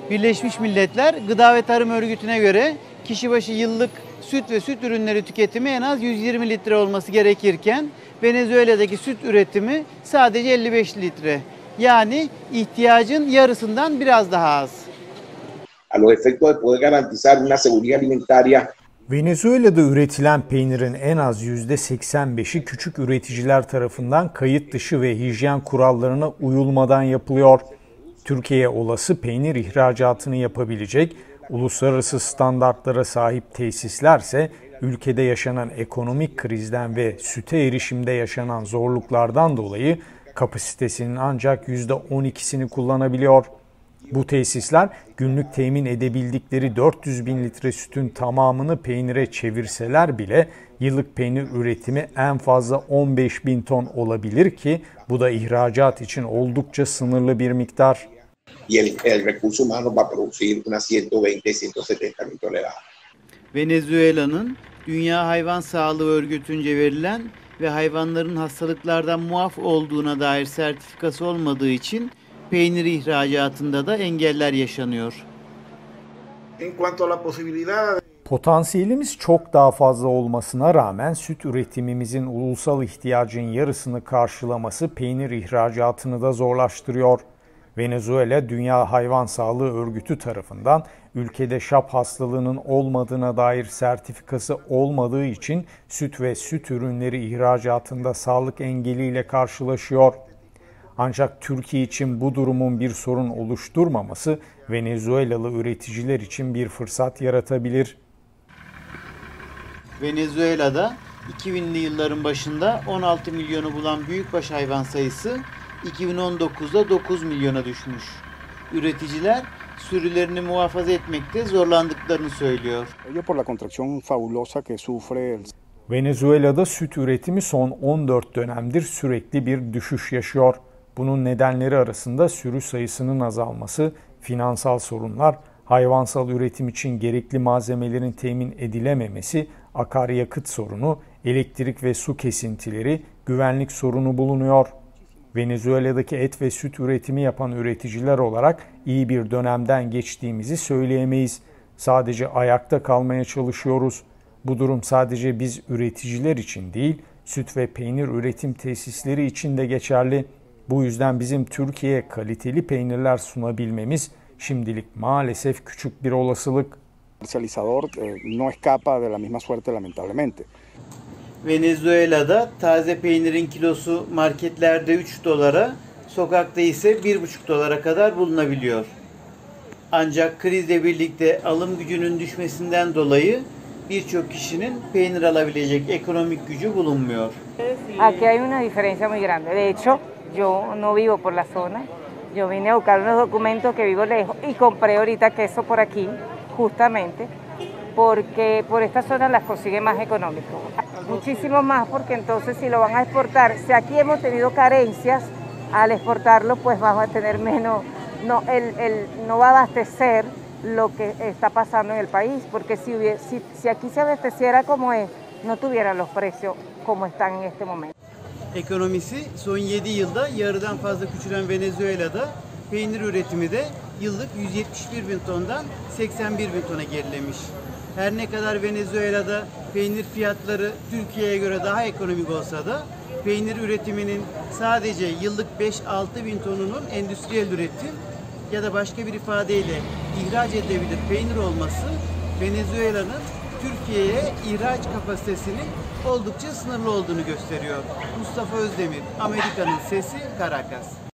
Birleşmiş Milletler Gıda ve Tarım Örgütü'ne göre kişi başı yıllık süt ve süt ürünleri tüketimi en az 120 litre olması gerekirken Venezuela'daki süt üretimi sadece 55 litre. Yani ihtiyacın yarısından biraz daha az. A los efectos de poder garantizar una seguridad alimentaria. Venezuela'da üretilen peynirin en az %85'i küçük üreticiler tarafından kayıt dışı ve hijyen kurallarına uyulmadan yapılıyor. Türkiye'ye olası peynir ihracatını yapabilecek uluslararası standartlara sahip tesislerse ülkede yaşanan ekonomik krizden ve süte erişimde yaşanan zorluklardan dolayı kapasitesinin ancak %12'sini kullanabiliyor. Bu tesisler günlük temin edebildikleri 400 bin litre sütün tamamını peynire çevirseler bile yıllık peynir üretimi en fazla 15 bin ton olabilir ki bu da ihracat için oldukça sınırlı bir miktar. Y el recurso humano va a producir unas 120-170 mil toneladas. Venezuela'nın Dünya Hayvan Sağlığı Örgütü'nce verilen ve hayvanların hastalıklardan muaf olduğuna dair sertifikası olmadığı için peynir ihracatında da engeller yaşanıyor. Potansiyelimiz çok daha fazla olmasına rağmen süt üretimimizin ulusal ihtiyacın yarısını karşılaması peynir ihracatını da zorlaştırıyor. Venezuela Dünya Hayvan Sağlığı Örgütü tarafından ülkede şap hastalığının olmadığına dair sertifikası olmadığı için süt ve süt ürünleri ihracatında sağlık engeliyle karşılaşıyor. Ancak Türkiye için bu durumun bir sorun oluşturmaması Venezuelalı üreticiler için bir fırsat yaratabilir. Venezuela'da 2000'li yılların başında 16 milyonu bulan büyükbaş hayvan sayısı 2019'da 9 milyona düşmüş. Üreticiler sürülerini muhafaza etmekte zorlandıklarını söylüyor. Venezuela'da süt üretimi son 14 dönemdir sürekli bir düşüş yaşıyor. Bunun nedenleri arasında sürü sayısının azalması, finansal sorunlar, hayvansal üretim için gerekli malzemelerin temin edilememesi, akaryakıt sorunu, elektrik ve su kesintileri, güvenlik sorunu bulunuyor. Venezuela'daki et ve süt üretimi yapan üreticiler olarak iyi bir dönemden geçtiğimizi söyleyemeyiz. Sadece ayakta kalmaya çalışıyoruz. Bu durum sadece biz üreticiler için değil, süt ve peynir üretim tesisleri için de geçerli. Bu yüzden bizim Türkiye'ye kaliteli peynirler sunabilmemiz şimdilik maalesef küçük bir olasılık. Venezuela'da taze peynirin kilosu marketlerde 3 dolara, sokakta ise 1,5 dolara kadar bulunabiliyor. Ancak krizle birlikte alım gücünün düşmesinden dolayı birçok kişinin peynir alabilecek ekonomik gücü bulunmuyor. Aquí hay una diferencia muy grande. De hecho, yo no vivo por la zona. Yo vine a buscar unos documentos que vivo lejos y compré ahorita queso por aquí, justamente, porque por esta zona las consigue más económico. Muchísimo más porque entonces si lo van a exportar, si aquí hemos tenido carencias, al exportarlo pues vamos a tener menos, no va a abastecer lo que está pasando en el país, porque si aquí se abasteciera como es, no tuviera los precios como están en este momento. Ekonomisi son 7 yılda yarıdan fazla küçülen Venezuela'da peynir üretimi de yıllık 171 bin tondan 81 bin tona gerilemiş. Her ne kadar Venezuela'da peynir fiyatları Türkiye'ye göre daha ekonomik olsa da peynir üretiminin sadece yıllık 5-6 bin tonunun endüstriyel üretim ya da başka bir ifadeyle ihraç edilebilir peynir olması Venezuela'nın Türkiye'ye ihraç kapasitesinin oldukça sınırlı olduğunu gösteriyor. Mustafa Özdemir, Amerika'nın Sesi, Caracas.